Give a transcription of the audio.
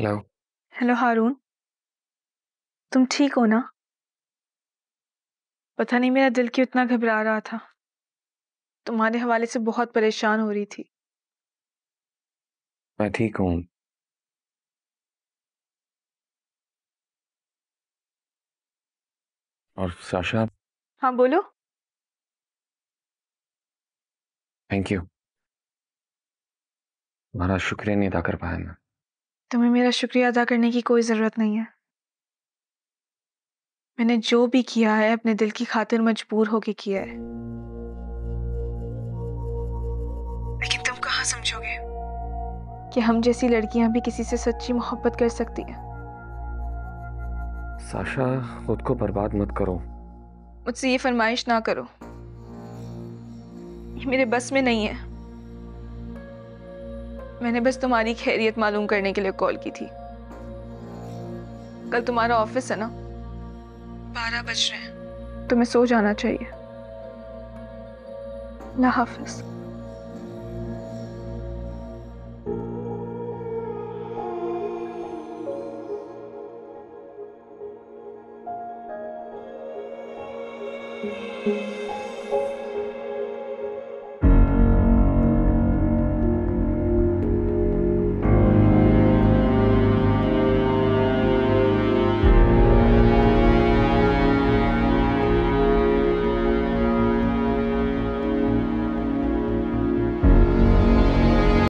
Hello. Hello हारून। तुम ठीक हो ना? पता नहीं मेरा दिल क्यों इतना घबरा रहा था। तुम्हारे हवाले से बहुत परेशान हो रही थी। मैं ठीक हूँ। और साशा, हाँ बोलो। Thank you. तुम्हारा शुक्रिया नहीं अदा कर पाया मैं। तुम्हें मेरा शुक्रिया अदा करने की कोई ज़रूरत नहीं है। मैंने जो भी किया है अपने दिल की खातिर मजबूर होके किया है। लेकिन तुम कहाँ समझोगे कि हम जैसी लड़कियां भी किसी से सच्ची मोहब्बत कर सकती हैं। साशा, खुद को बर्बाद मत करो। मुझसे ये फरमाइश ना करो, ये मेरे बस में नहीं है। मैंने बस तुम्हारी खैरियत मालूम करने के लिए कॉल की थी। कल तुम्हारा ऑफिस है ना? 12 बज रहे हैं, तुम्हें सो जाना चाहिए। अल्लाह हाफिज।